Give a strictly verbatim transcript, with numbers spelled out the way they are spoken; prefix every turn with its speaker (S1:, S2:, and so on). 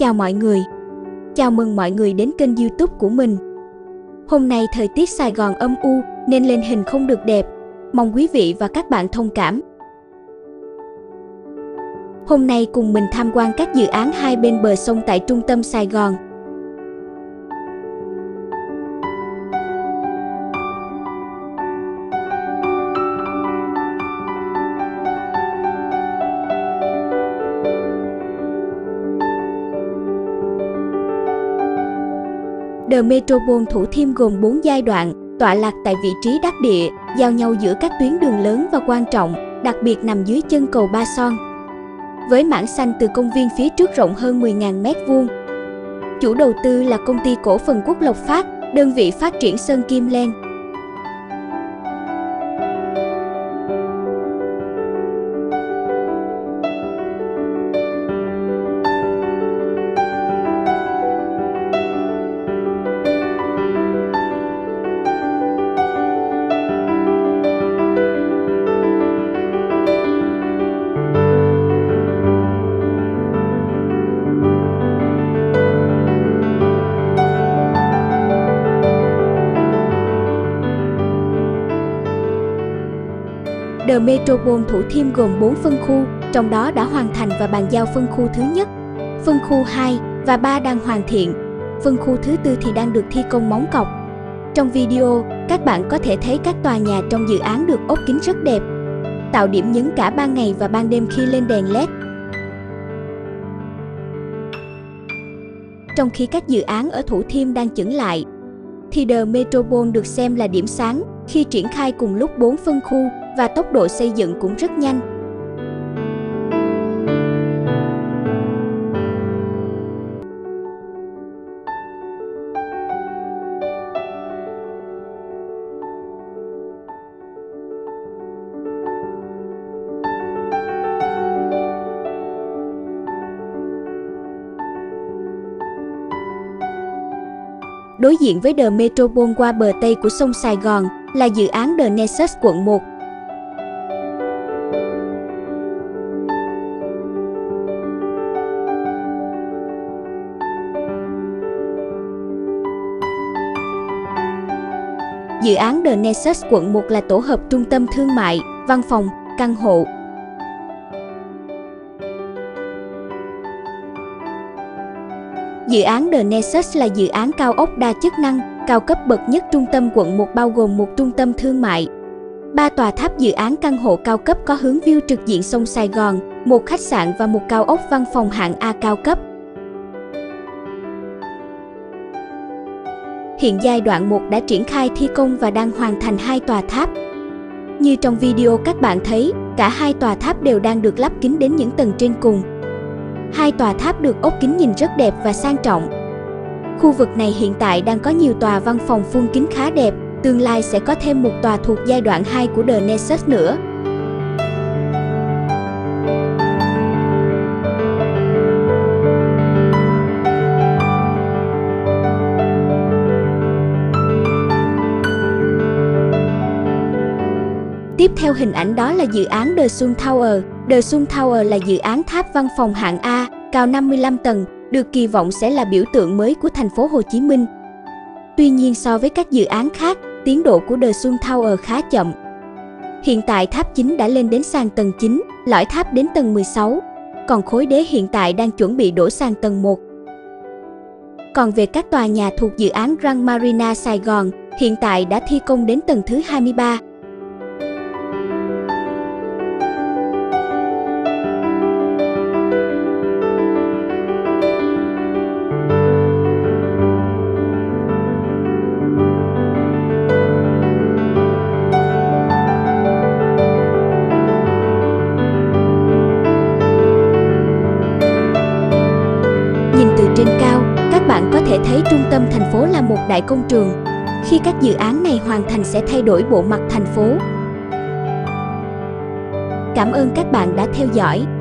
S1: Chào mọi người. Chào mừng mọi người đến kênh YouTube của mình. Hôm nay thời tiết Sài Gòn âm u nên lên hình không được đẹp. Mong quý vị và các bạn thông cảm. Hôm nay cùng mình tham quan các dự án hai bên bờ sông tại trung tâm Sài Gòn. The Metropole Thủ Thiêm gồm bốn giai đoạn, tọa lạc tại vị trí đắc địa, giao nhau giữa các tuyến đường lớn và quan trọng, đặc biệt nằm dưới chân cầu Ba Son. Với mảng xanh từ công viên phía trước rộng hơn mười nghìn mét vuông. Chủ đầu tư là công ty cổ phần Quốc Lộc Phát, đơn vị phát triển Sơn Kim Len. The Metropole Thủ Thiêm gồm bốn phân khu, trong đó đã hoàn thành và bàn giao phân khu thứ nhất, phân khu hai và ba đang hoàn thiện, phân khu thứ tư thì đang được thi công móng cọc. Trong video, các bạn có thể thấy các tòa nhà trong dự án được ốp kính rất đẹp, tạo điểm nhấn cả ban ngày và ban đêm khi lên đèn led. Trong khi các dự án ở Thủ Thiêm đang chững lại, thì The Metropole được xem là điểm sáng khi triển khai cùng lúc bốn phân khu và tốc độ xây dựng cũng rất nhanh. Đối diện với The Metropole qua bờ Tây của sông Sài Gòn là dự án The Nexus quận một. Dự án The Nexus quận một là tổ hợp trung tâm thương mại, văn phòng, căn hộ. Dự án The Nexus là dự án cao ốc đa chức năng, cao cấp bậc nhất trung tâm quận một bao gồm một trung tâm thương mại, ba tòa tháp dự án căn hộ cao cấp có hướng view trực diện sông Sài Gòn, một khách sạn và một cao ốc văn phòng hạng A cao cấp. Hiện giai đoạn một đã triển khai thi công và đang hoàn thành hai tòa tháp. Như trong video các bạn thấy, cả hai tòa tháp đều đang được lắp kính đến những tầng trên cùng. Hai tòa tháp được ốp kính nhìn rất đẹp và sang trọng. Khu vực này hiện tại đang có nhiều tòa văn phòng full kính khá đẹp, tương lai sẽ có thêm một tòa thuộc giai đoạn hai của The Nexus nữa. Tiếp theo hình ảnh đó là dự án The Sun Tower. The Sun Tower là dự án tháp văn phòng hạng A, cao năm mươi lăm tầng, được kỳ vọng sẽ là biểu tượng mới của thành phố Hồ Chí Minh. Tuy nhiên so với các dự án khác, tiến độ của The Sun Tower khá chậm. Hiện tại tháp chính đã lên đến sàn tầng chín, lõi tháp đến tầng mười sáu, còn khối đế hiện tại đang chuẩn bị đổ sàn tầng một. Còn về các tòa nhà thuộc dự án Grand Marina Sài Gòn, hiện tại đã thi công đến tầng thứ hai mươi ba. Trên cao, các bạn có thể thấy trung tâm thành phố là một đại công trường. Khi các dự án này hoàn thành sẽ thay đổi bộ mặt thành phố. Cảm ơn các bạn đã theo dõi.